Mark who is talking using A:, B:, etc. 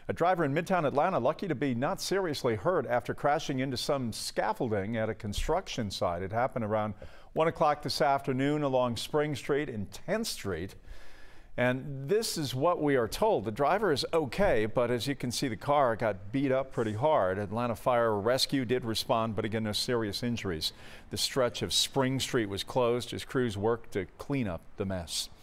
A: A driver in Midtown Atlanta lucky to be not seriously hurt after crashing into some scaffolding at a construction site. It happened around 1 o'clock this afternoon along Spring Street and 10th Street. And this is what we are told. The driver is okay, but as you can see, the car got beat up pretty hard. Atlanta Fire Rescue did respond, but again, no serious injuries. The stretch of Spring Street was closed as crews worked to clean up the mess.